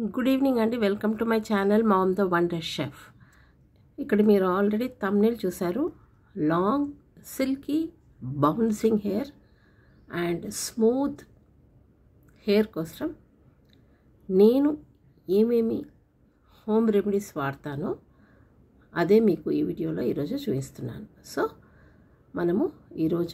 Good evening అండి. Welcome to my channel mom the wonder chef. ఇక్కడ మీరు already thumbnail చూశారు. Long silky bouncing hair and smooth hair కోసం నేను ఏమేమి హోమ్ రెమెడీస్ వాడతానో అదే మీకు ఈ వీడియోలో ఈరోజు చూపిస్తున్నాను. సో మనము ఈరోజు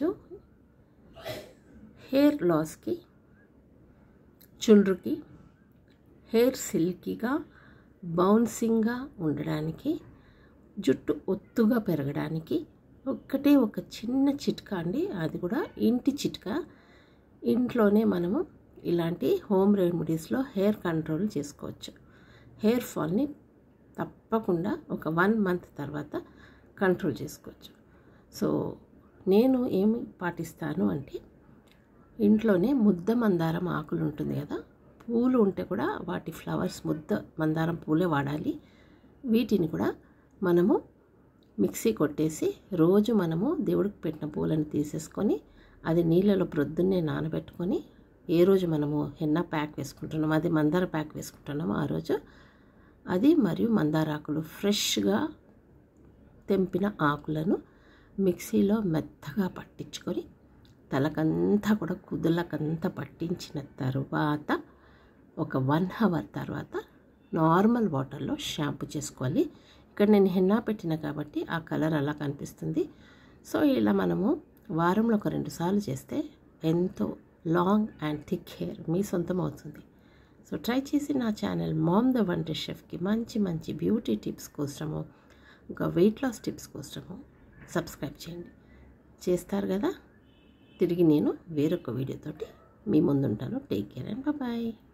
హెయిర్ లాస్కి, చుండ్రుకి, హెయిర్ సిల్కీగా బౌన్సింగ్గా ఉండడానికి, జుట్టు ఒత్తుగా పెరగడానికి ఒక్కటే ఒక చిన్న చిట్కా అండి. అది కూడా ఇంటి చిట్కా. ఇంట్లోనే మనము ఇలాంటి హోమ్ రెమెడీస్లో హెయిర్ కంట్రోల్ చేసుకోవచ్చు. హెయిర్ ఫాల్ని తప్పకుండా ఒక 1 మంత్ తర్వాత కంట్రోల్ చేసుకోవచ్చు. సో నేను ఏమి పాటిస్తాను అంటే, ఇంట్లోనే ముద్ద మందారం ఆకులు ఉంటుంది కదా, పూలు ఉంటే కూడా వాటి ఫ్లవర్స్ ముద్ద మందారం పూలే వాడాలి. వీటిని కూడా మనము మిక్సీ కొట్టేసి రోజు మనము దేవుడికి పెట్టిన పూలను తీసేసుకొని అది నీళ్ళలో ప్రొద్దున్నే నానబెట్టుకొని, ఏ రోజు మనము హెన్నా ప్యాక్ వేసుకుంటున్నామో, అది మందార ప్యాక్ వేసుకుంటున్నామో ఆ రోజు అది మరియు మందార ఆకులు ఫ్రెష్గా తెంపిన ఆకులను మిక్సీలో మెత్తగా పట్టించుకొని తలకంతా కూడా కుదులకంతా పట్టించిన తర్వాత ఒక 1 అవర్ తర్వాత నార్మల్ వాటర్లో షాంపూ చేసుకోవాలి. ఇక్కడ నేను హెన్నా పెట్టిన కాబట్టి ఆ కలర్ అలా కనిపిస్తుంది. సో ఇలా మనము వారంలో ఒక 2 సార్లు చేస్తే ఎంతో లాంగ్ అండ్ థిక్ హెయిర్ మీ సొంతం అవుతుంది. సో ట్రై చేసి నా ఛానల్ మామ్ ద వండర్ షెఫ్కి మంచి మంచి బ్యూటీ టిప్స్ కోసము, ఇంకా వెయిట్ లాస్ టిప్స్ కోసము సబ్స్క్రైబ్ చేయండి. చేస్తారు కదా. తిరిగి నేను వేరొక వీడియోతోటి మీ ముందుంటాను. Take care and bye.